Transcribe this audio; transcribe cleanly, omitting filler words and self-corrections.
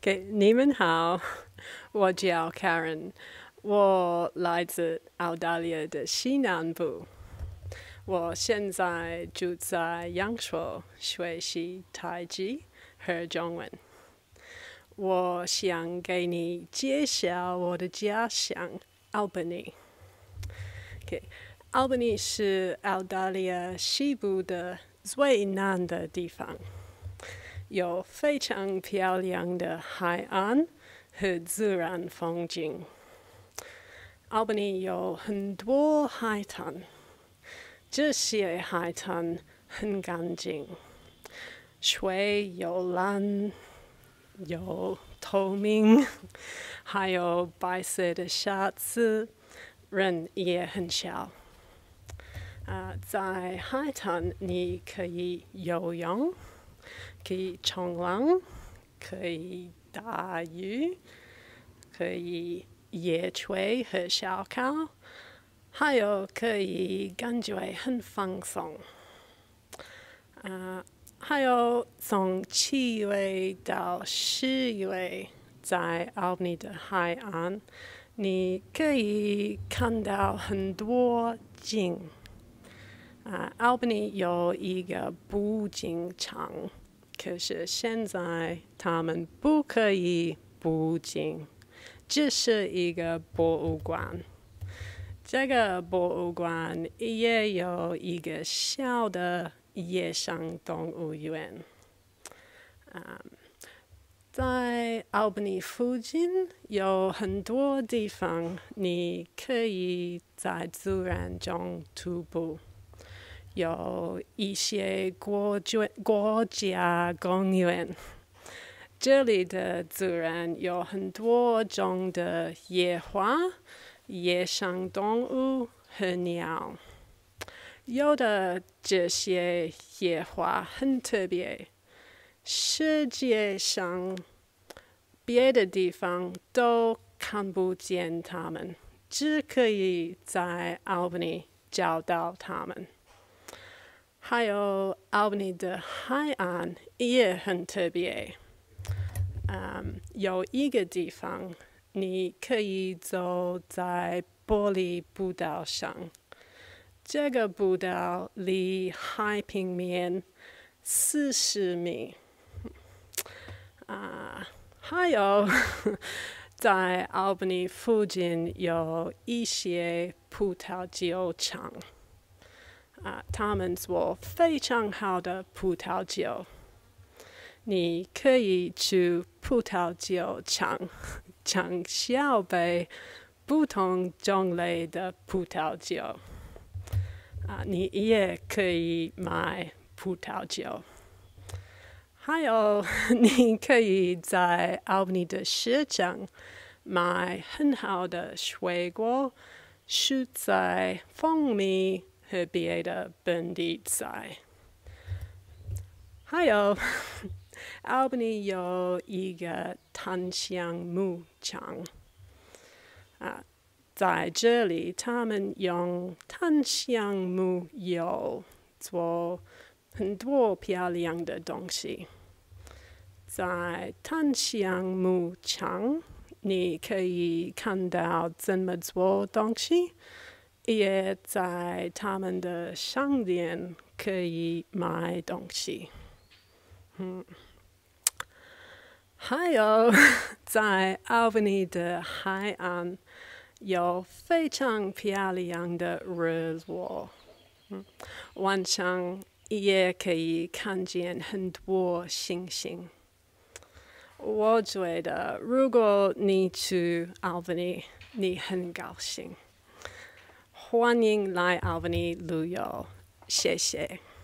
给你们好，我叫 Karen，我来自澳大利亚的西南部。我现在住在阳朔，学习泰语和中文。我想给你介绍我的家乡Albany。Albany 是澳大利亚西部的最南的地方，有非常漂亮的海岸和自然风景。Albany 有很多海滩，这些海滩很干净，水有蓝，有透明，还有白色的沙子，人也很少。在海滩你可以游泳，可以冲浪，可以打鱼，可以野炊和烧烤，还有可以感觉很放松。还有从7月到10月，在Albany的海岸，你可以看到很多鲸。Albany 有一个捕鲸场，可是现在他们不可以捕鲸，这是一个博物馆。这个博物馆也有一个小的野生动物园。在Albany附近有很多地方，你可以在自然中徒步。有一些国家公园，这里的自然有很多种的野花、野生动物和鸟。有的这些野花很特别，世界上别的地方都看不见它们，只可以在Albany找到它们。还有Albany的海岸也很特别，有一个地方你可以走在玻璃步道上，这个步道离海平面40米。还有在Albany附近有一些葡萄酒厂。他们做非常好的葡萄酒，你可以去葡萄酒厂尝小杯不同种类的葡萄酒。你也可以买葡萄酒。还有，你可以在Albany的市场买很好的水果、蔬菜、蜂蜜和别的本地菜。还有Albany有一个檀香木厂，在这里他们用檀香木油做很多漂亮的东西。在檀香木厂，你可以看到怎么做东西，也在他们的商店可以买东西。还有在Albany的海岸有非常漂亮的日落，晚上也可以看见很多星星。我觉得如果你去Albany，你很高兴。欢迎来Albany旅游，谢谢。